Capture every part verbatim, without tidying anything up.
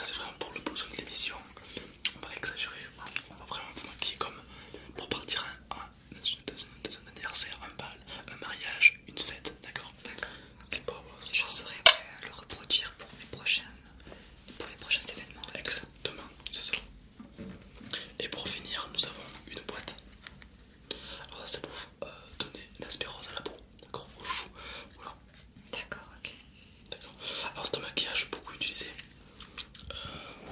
c'est vraiment pour le besoin de l'émission. On va exagérer, on va vraiment vous maquiller comme pour partir un, un, dans, une, dans, une, dans un anniversaire, un bal, un mariage, une fête, d'accord? D'accord. C'est pas voilà, Je saurais ouais, le reproduire pour mes prochaines, pour les prochains événements. exactement, c'est ça. Et pour finir, nous avons une boîte. Alors ça c'est pour euh, donner l'aspect rose à la peau, d'accord? Aux joues, voilà. D'accord, ok. D'accord. Alors c'est un maquillage beaucoup utilisé. Euh,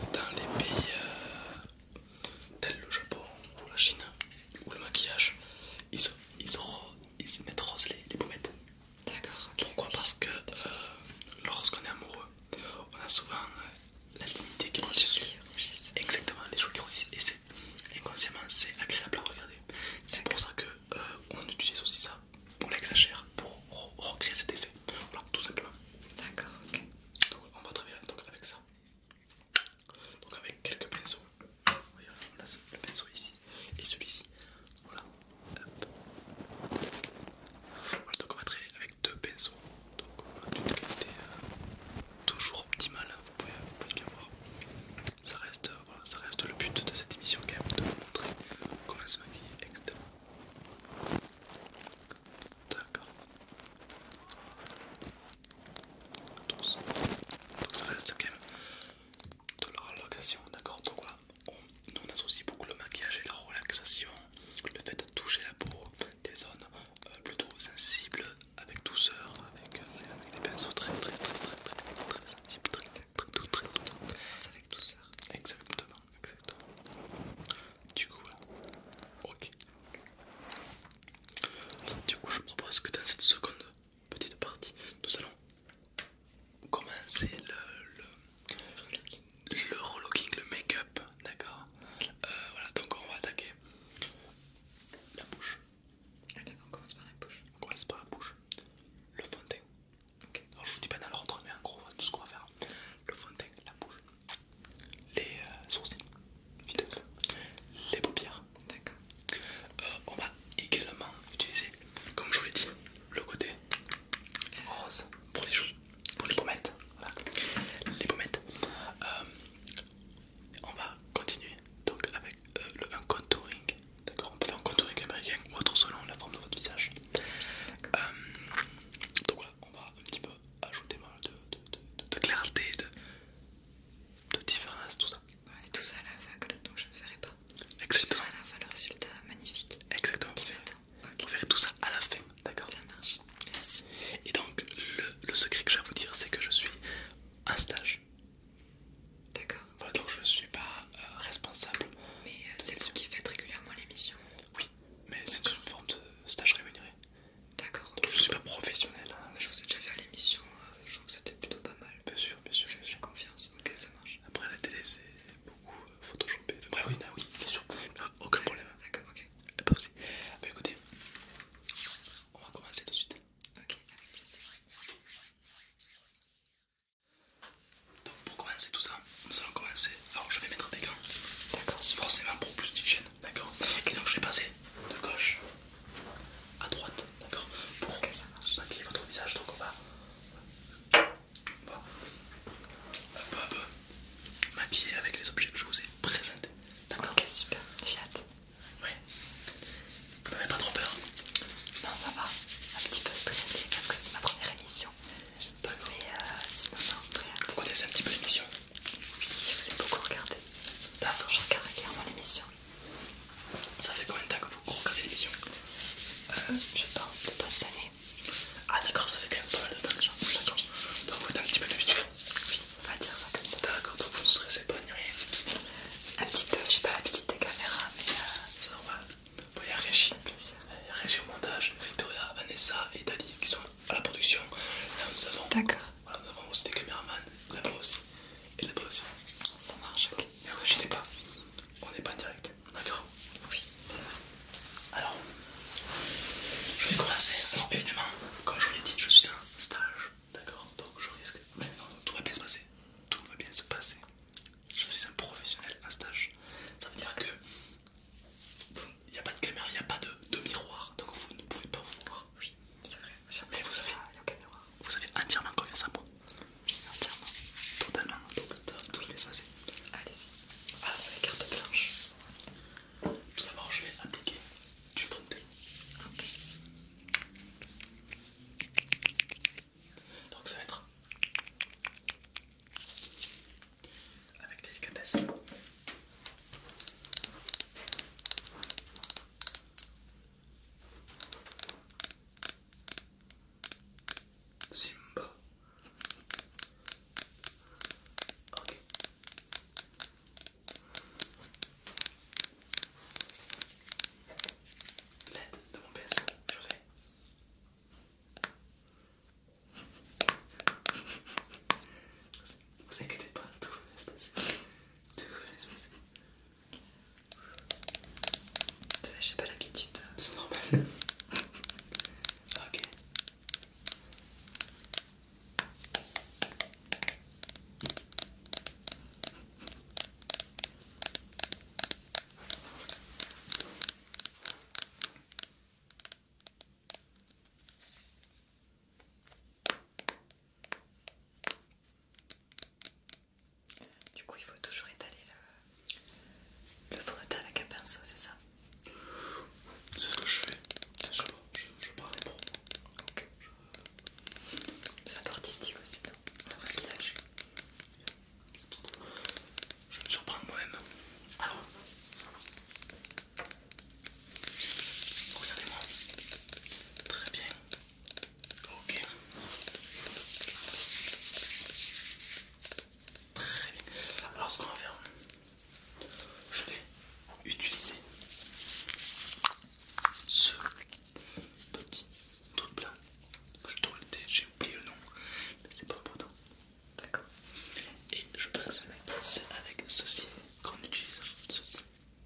c'est avec ceci qu'on utilise ceci.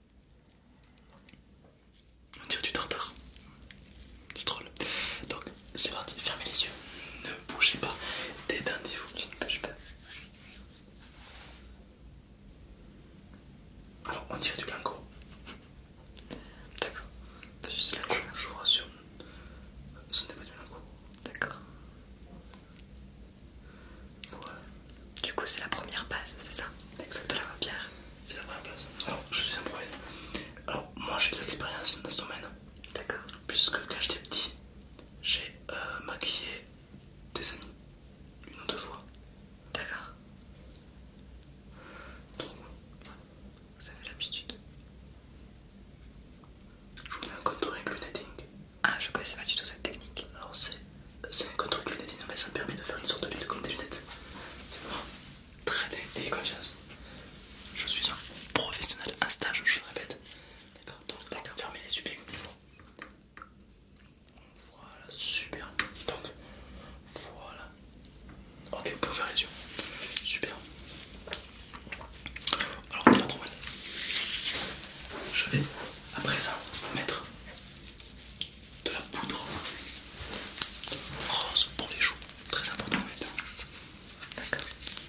On dirait du tartare. C'est drôle. Donc c'est parti, fermez les yeux. Ne bougez pas. Détendez-vous. Je ne bouge pas. Alors on dirait du blanco. D'accord. Juste la Je, couleur. je vous rassure. Ce n'est pas du blanco. D'accord. Voilà. Du coup, c'est la première base, c'est ça? De la paupière. C'est la première place. Alors je suis un professionnel. Alors moi j'ai de l'expérience dans ce domaine. D'accord. Puisque quand j'étais petit, j'ai euh, maquillé des amis une ou deux fois. D'accord. Vous avez l'habitude. Je vous fais un contouring luneting. Ah, je connaissais pas du tout cette technique. Alors c'est c'est un contouring luneting, mais ça permet de faire une sorte de lutte comme des lunettes. C'est vraiment très bien, ayez confiance. Je suis un professionnel, un stage, je le répète. D'accord, donc D'accord. fermez les yeux bien comme il faut. Voilà, super. Donc, voilà. Ok, vous pouvez ouvrir les yeux. Super. Alors, on est pas trop mal. Je vais, à présent, vous mettre de la poudre rose pour les joues. Très important maintenant. D'accord.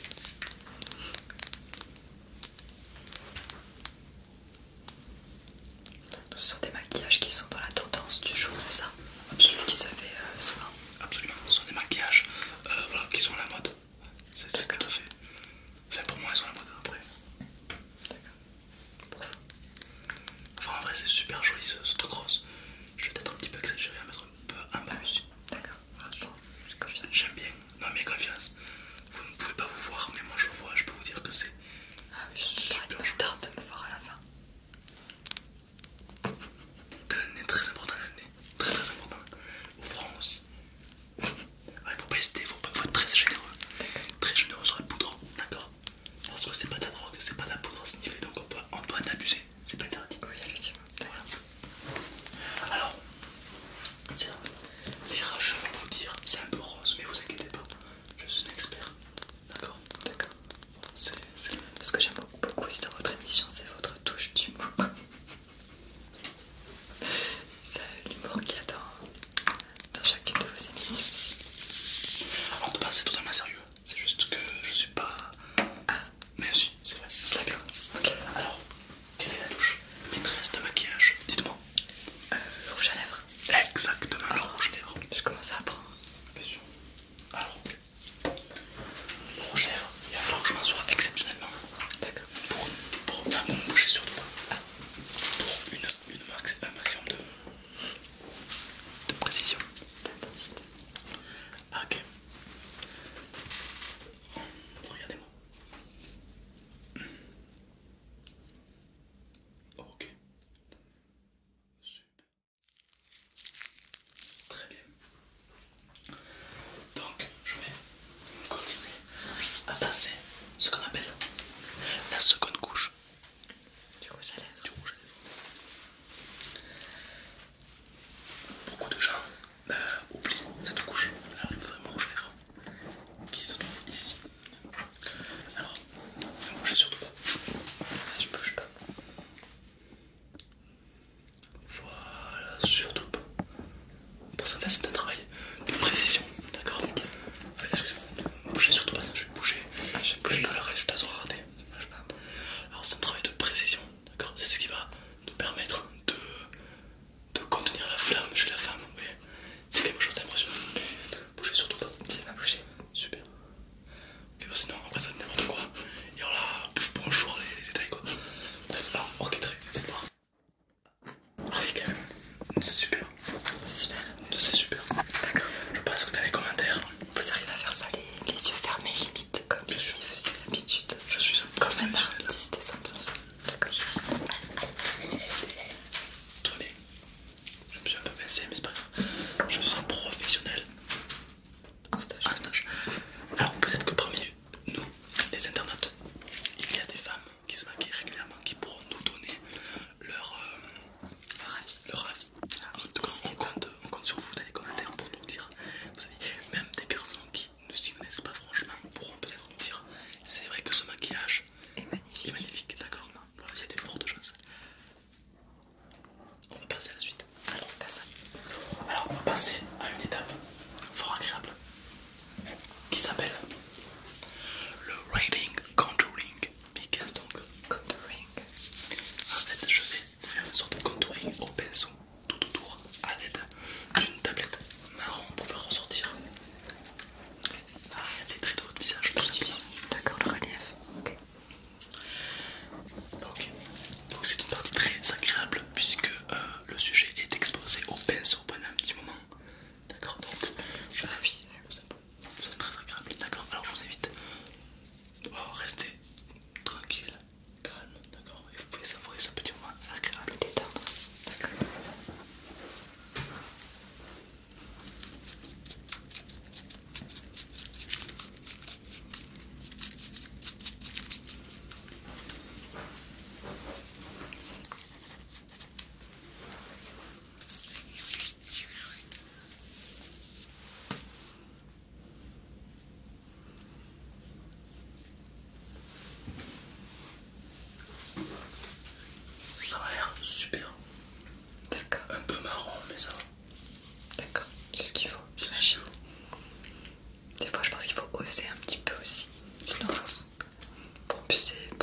Ce sont des maquillages qui sont dans la tendance du jour, c'est ça? Absolument. Ce qui se fait euh, souvent. Absolument. Ce sont des maquillages euh, voilà, qui sont à la mode. C'est c'est tout à fait. Enfin, pour moi, ils sont à la mode après. Enfin, en vrai, c'est super joli ce, ce truc rose. Je vais peut-être un petit peu exagérer à mettre un peu un peu dessus. D'accord. Voilà, Bon, j'ai confiance. j'aime bien. Non, mais confiance. Vous ne pouvez pas vous voir, mais moi je vous vois. Je peux vous dire que c'est Ah oui, je super me joli. tarde de me voir à la fin. Le nez, très important, le nez. Très très important. Au front aussi. Ouais, faut pas hésiter, faut, pas, faut être très généreux. Très généreux sur la poudre, d'accord? Parce que c'est pas de la drogue, c'est pas de la poudre sniffée, donc on, peut, on doit en abuser. C'est pas interdit. Oui, effectivement. Voilà. Alors, tiens, les rageux vont vous dire c'est un peu rose, mais vous inquiétez pas, je suis un expert, d'accord? D'accord. C'est. c'est- Ce que j'aime beaucoup aussi dans votre émission, c'est votre touche d'humour. C'est l'humour qu'il y a dans, dans chacune de vos émissions aussi. Alors de base c'est totalement sérieux, c'est juste que je suis pas. Ah, Mais si, c'est vrai. d'accord. Ok. Alors, quelle est la touche maîtresse de maquillage? Dites-moi. Euh, rouge à lèvres. Exactement, le rouge à lèvres. Je commence à apprendre. Bien sûr. Alors, le rouge à lèvres, il va falloir que je m'en sois exceptionnellement. D'accord. Pour, pour bien me bouger surtout pas. Pour une, une max, un maximum de, de précision. D'intensité. Ah, ok. Regardez-moi. Ok. Super. Très bien. Donc, je vais continuer à passer ce qu'on appelle la seconde couche Du rouge à lèvres. du rouge à lèvres. Beaucoup de gens euh, oublient cette couche. Alors, il me faudrait mon rouge à lèvres qui se trouve ici. Alors, ne bougez surtout pas. Je bouge pas. Voilà, surtout pas. Pour ça, c'est un travail de précision, d'accord? Ouais, excusez-moi, ne bougez surtout pas, ça je vais bouger. Je Puis le résultat sera raté. bouge pas.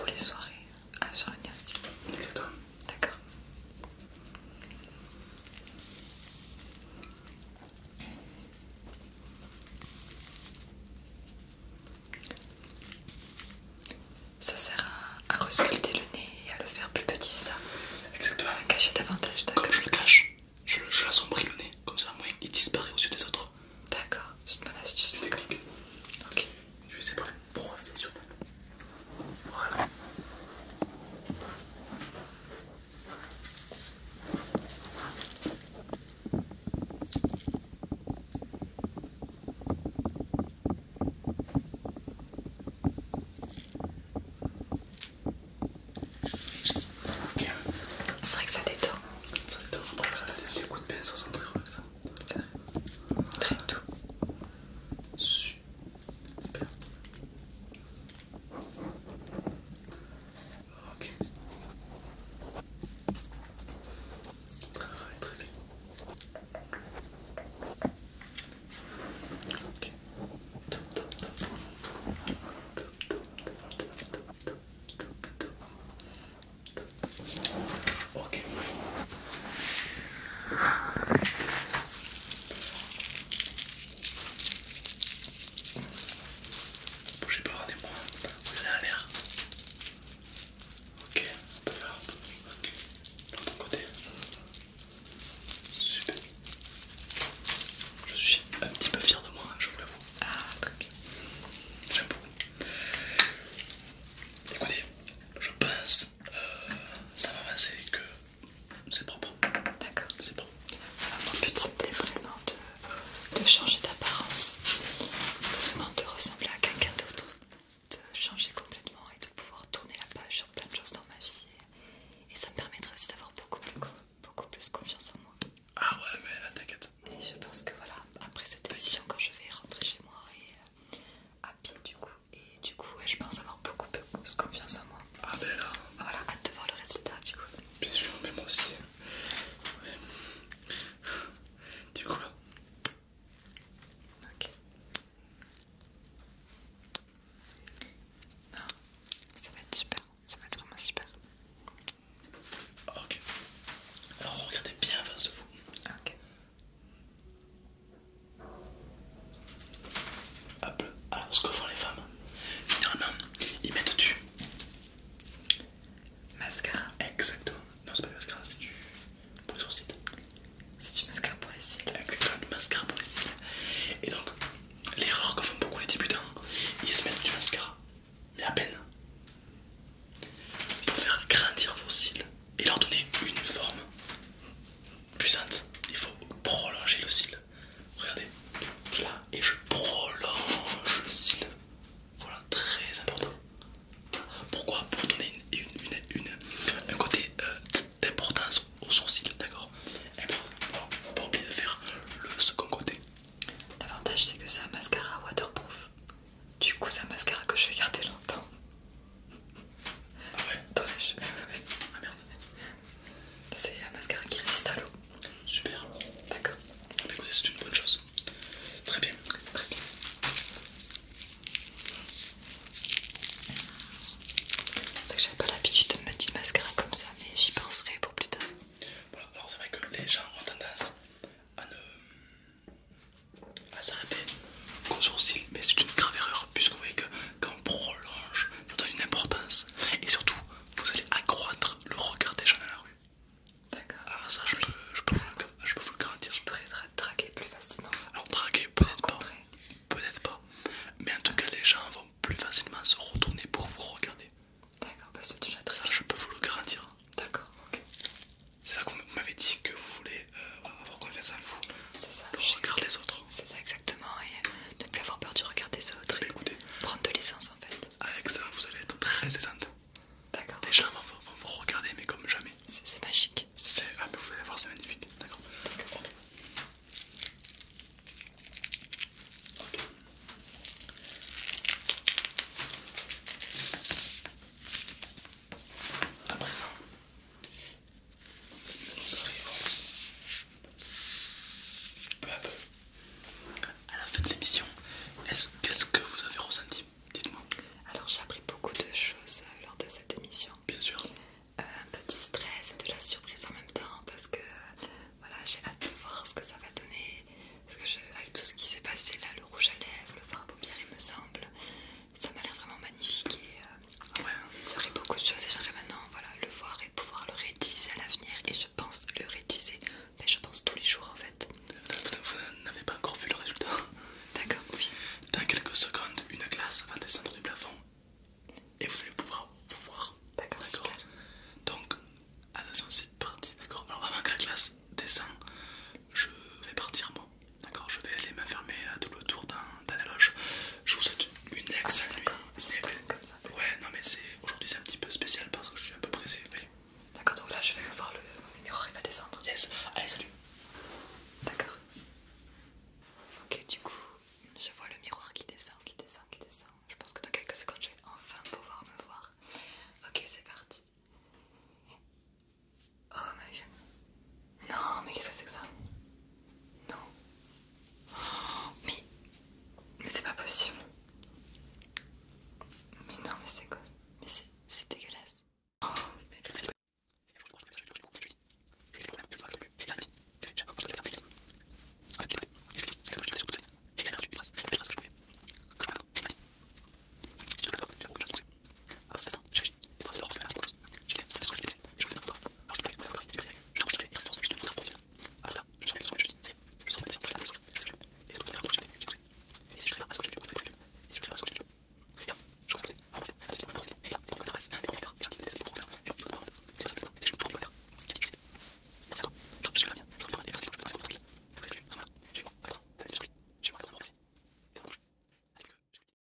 les soirées. Ah, sur le nez aussi. Exactement. D'accord. Ça sert à, à resculpter le nez et à le faire plus petit, c'est ça? Exactement. À cacher davantage, d'accord. Comme je le cache, je, je l'assombris le nez, comme ça, moi, il disparaît aux yeux des autres. D'accord, c'est une bonne astuce. C'est une technique. Ok. Je vais essayer de parler professionnel. Voilà. Ok. C'est vrai que ça détend. Ça détend, après ça, les coups de pinceau sont très relaxants. Très doux. Super. Ok. Très très bien. Ok. Top, top, top. Ok. Bougez pas, regardez-moi. Vous avez l'air. Ok, on peut faire un peu. Ok. De l'autre côté. Super. Je suis un petit peu fier de moi, je vous l'avoue. Ah, très bien. J'aime beaucoup. Écoutez, je pense, euh, ça va avancer que c'est propre. D'accord. C'est propre. Alors, mon but c'était vraiment de, de changer d'apparence. C'était vraiment de ressembler à quelqu'un d'autre. De changer complètement et de pouvoir tourner la page sur plein de choses dans ma vie. Et, et ça me permettrait aussi d'avoir beaucoup plus, beaucoup plus confiance en moi. Ah ouais, mais là, t'inquiète. Et je pense que voilà, après cette émission, quand je vais rentrer chez moi et euh, à pied du coup, et du coup, ouais, je pense avoir beaucoup plus confiance en moi. Ah ben là, Voilà, hâte de voir le résultat du coup. bien sûr, mais moi aussi. Ouais. Du coup là, Ok. Non, ça va être super, ça va être vraiment super. ok. Alors regardez bien en face de vous. Ok. Hop. Alors ce que font les femmes, généralement, ils mettent du. Mascara. Exactement. Non, c'est pas du mascara, c'est du. Pour les sourcils. C'est du mascara pour les cils. Exactement, du mascara pour les cils. Et donc, l'erreur que font beaucoup les débutants, ils se mettent du mascara, mais à peine. Pour faire grandir vos cils et leur donner une forme puissante, il faut prolonger le cil. Regardez, là, et je prolonge le cil. Voilà, très important. Pourquoi? Pour donner une, une, une, une- un côté euh, d'importance aux sourcils, d'accord? Important. Faut pas oublier de faire le second côté. L'avantage c'est que c'est un mascara waterproof. Du coup c'est un mascara que je vais garder longtemps. Ah ouais? Dans les cheveux. Ah merde. C'est un mascara qui résiste à l'eau. Super. D'accord. Ah bah écoutez, c'est une bonne chose. Très bien. Très bien. C'est que j'avais pas